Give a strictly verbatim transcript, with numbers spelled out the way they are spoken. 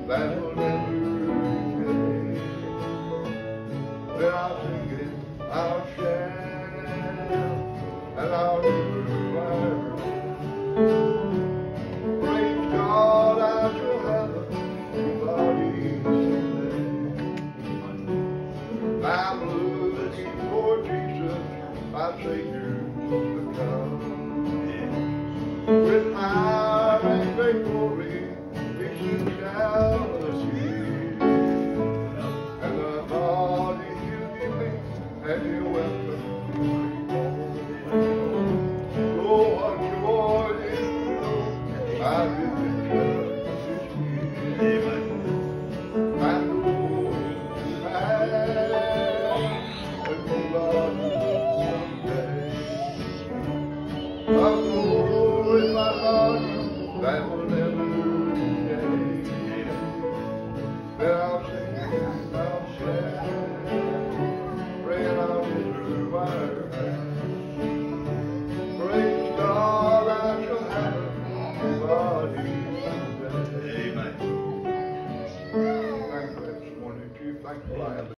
that will never fade. Then I'll sing it, I'll shout, and I'll never fire. Praise God, I shall have a body someday. I'm looking for Jesus, my Savior, to come. With power and great glory, He shall appear. And the body you give me, and your welcome to me. Oh, what joy to know I visit just this year. And the Lord is past, and the Lord someday. A glory, my God, that will never